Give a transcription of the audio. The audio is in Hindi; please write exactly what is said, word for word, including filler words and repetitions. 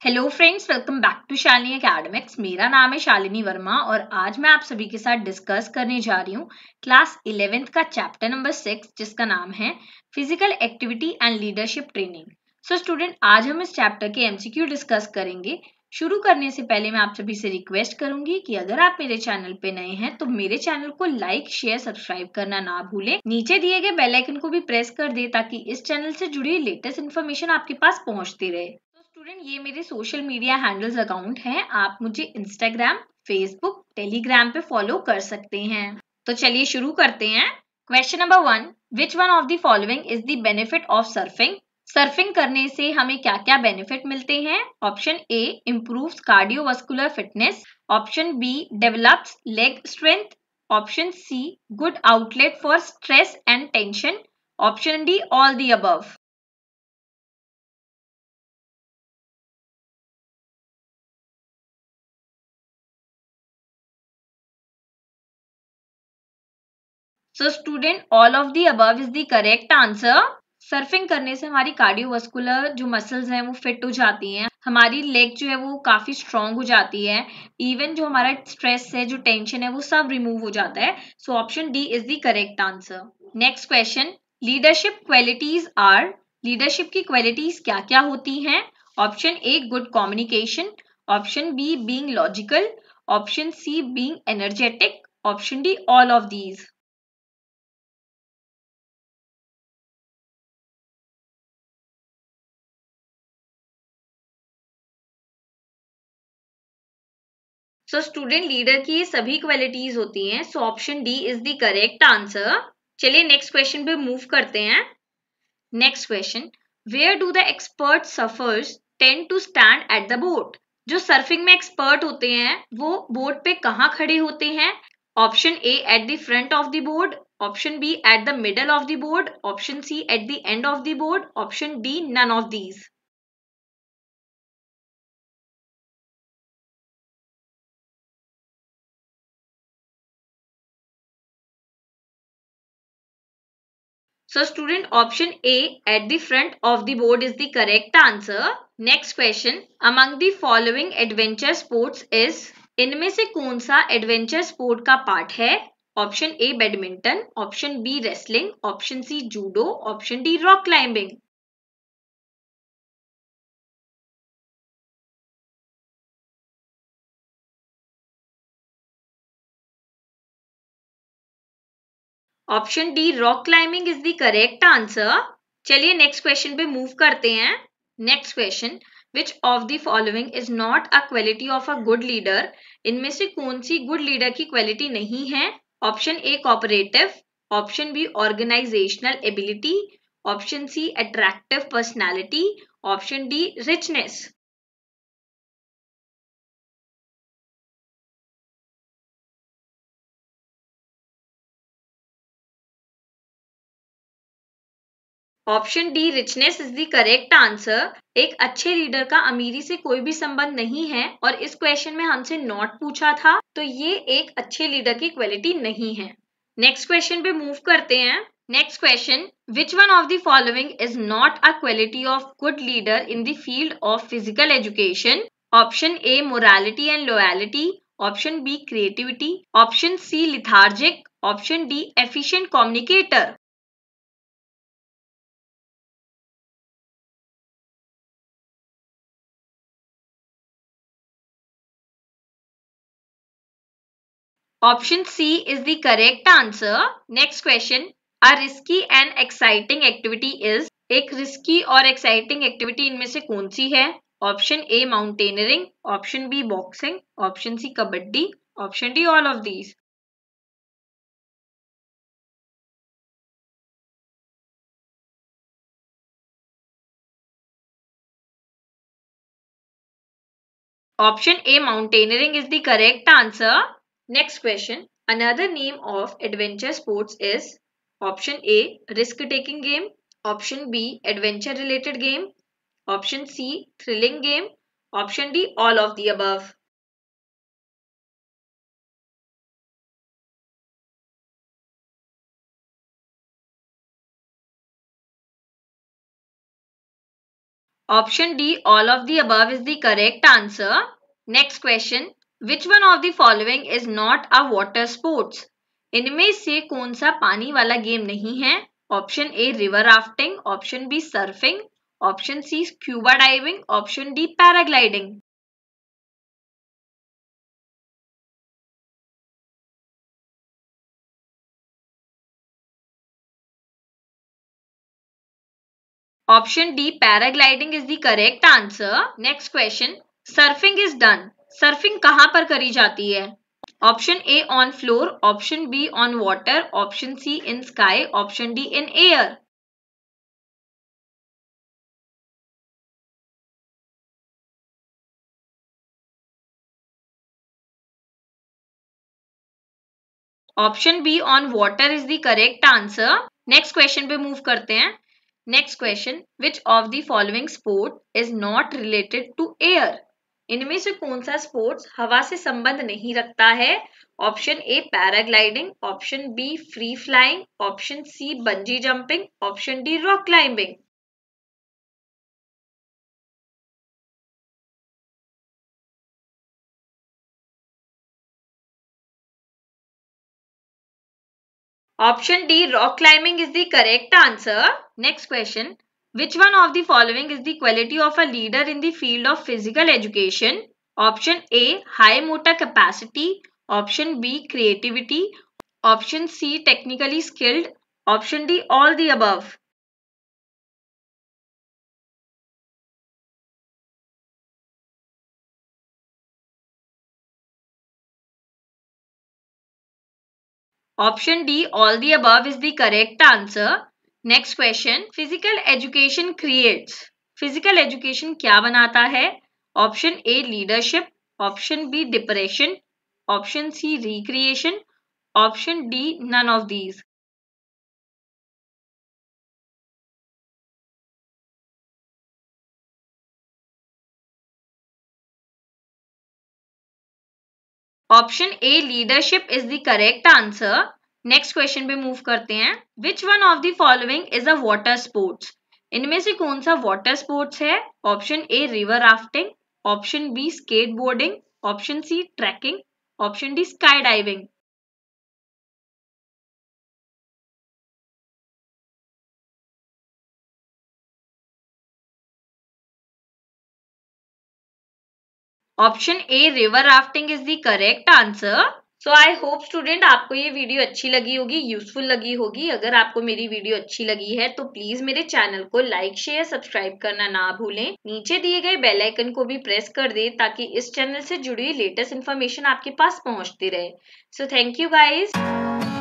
Hello friends, welcome back to Shalini academics. मेरा नाम है शालिनी वर्मा और आज मैं आप सभी के साथ डिस्कस करने जा रही हूँ क्लास इलेवेंथ का चैप्टर नंबर सिक्स, जिसका नाम है physical activity and leadership training. So student, आज हम इस चैप्टर के एमसीक्यू डिस्कस करेंगे। शुरू करने से पहले मैं आप सभी से रिक्वेस्ट करूंगी कि अगर आप मेरे चैनल पे नए हैं तो मेरे चैनल को लाइक शेयर सब्सक्राइब करना ना भूलें। नीचे दिए गए बेल आइकन को भी प्रेस कर दे ताकि इस चैनल से जुड़ी लेटेस्ट इन्फॉर्मेशन आपके पास पहुंचती रहे। स्टूडेंट, ये मेरे सोशल मीडिया हैंडल्स अकाउंट हैं। आप मुझे इंस्टाग्राम, फेसबुक, टेलीग्राम पे फॉलो कर सकते हैं। तो चलिए शुरू करते हैं। Question number one, which one of the following is the benefit of surfing? Surfing करने से हमें क्या क्या बेनिफिट मिलते हैं? Option A, improves cardiovascular fitness. Option B, develops leg strength. Option C, good outlet for stress and tension. Option D, all the above. So student, all of the above is the correct answer. Surfing करने से हमारी कार्डियोवास्कुलर जो मसल्स हैं वो फिट हो जाती हैं, हमारी लेग जो है वो काफी स्ट्रांग हो जाती है। इवन जो हमारा स्ट्रेस है, जो टेंशन है, वो सब रिमूव हो जाता है। So option D is the correct answer. Next question, leadership qualities are? Leadership की क्वालिटीज क्या क्या होती हैं? Option A, good communication. Option B, being logical. Option C, being energetic. Option D, all of these. So student, leader की ये सभी क्वालिटीज होती हैं। So option D is the correct answer. चलिए नेक्स्ट क्वेश्चन पे मूव करते हैं। Next question, where do the expert suffers tend to stand at the boat? जो सर्फिंग में एक्सपर्ट होते हैं वो बोट पे कहाँ खड़े होते हैं? Option A, at the front of the board. Option B, at the middle of the board. Option C, at the end of the board. Option D, none of these. So student, option A, at the front of the board is the correct answer. Next question, among the following adventure sports is? इनमें से कौन सा एडवेंचर स्पोर्ट का पार्ट है? Option A, badminton. Option B, wrestling. Option C, judo. Option D, rock climbing. Option D, rock climbing is the correct answer. चलिए नेक्स्ट क्वेश्चन पे मूव करते हैं। Next question, which of the following is not a quality of a good leader? इनमें से कौन सी गुड लीडर की क्वालिटी नहीं है? Option A, cooperative. Option B, organisational ability. Option C, attractive personality. Option D, richness. Option D, richness is the correct answer. एक अच्छे लीडर का अमीरी से कोई भी संबंध नहीं है और इस क्वेश्चन में हमसे नॉट पूछा था, तो ये एक अच्छे लीडर की क्वालिटी नहीं है। नेक्स्ट क्वेश्चन पे मूव करते हैं। Next question, which one of the following is not a quality of good leader in the field of physical education? Option A, morality and loyalty. Option B, creativity. Option C, lethargic. Option D, efficient communicator. Option C is the correct answer. Next question. A risky and exciting activity is? एक रिस्की और एक्साइटिंग एक्टिविटी इनमें से कौन सी है? Option A, mountaineering. Option B, boxing. Option C, kabaddi. Option D, all of these. Option A, mountaineering is the correct answer. Next question. Another name of adventure sports is? Option A, risk taking game. Option B, adventure related game. Option C, thrilling game. Option D, all of the above. Option D, all of the above is the correct answer. Next question. Which one of the following is not a water sports? इनमें से कौन सा पानी वाला गेम नहीं है? Option A, river rafting. Option B, surfing. Option C, scuba diving. Option D, paragliding. Option D, paragliding is the correct answer. Next question. Surfing is done. Surfing कहाँ पर करी जाती है? Option A, on floor. Option B, on water. Option C, in sky. Option D, in air. Option B, on water is the correct answer. Next question पे मूव करते हैं. Next question. Which of the following sport is not related to air? इनमें से कौन सा स्पोर्ट्स हवा से संबंध नहीं रखता है? Option A, paragliding. Option B, free flying. Option C, bungee jumping. Option D, rock climbing. Option D, rock climbing is the correct answer. Next question. Which one of the following is the quality of a leader in the field of physical education? Option A, high motor capacity. Option B, creativity. Option C, technically skilled. Option D, all the above. Option D, all the above is the correct answer. Next question. Physical education creates. Physical education क्या बनाता है? Option A, leadership. Option B, depression. Option C, recreation. Option D, none of these. Option A, leadership is the correct answer. Next question पे मूव करते हैं. Which one of the following is a water sports? इनमें से कौन सा water sports है? Option A, river rafting. Option B, skateboarding. Option C, trekking. Option D, skydiving. Option A, river rafting is the correct answer. So I hope student आपको ये वीडियो अच्छी लगी होगी, यूजफुल लगी होगी. अगर आपको मेरी वीडियो अच्छी लगी है तो प्लीज मेरे चैनल को लाइक शेयर सब्सक्राइब करना ना भूलें. नीचे दिए गए बेल आइकन को भी प्रेस कर दें ताकि इस चैनल से जुड़ी हुई लेटेस्ट इन्फॉर्मेशन आपके पास पहुंचती रहे. So thank you guys.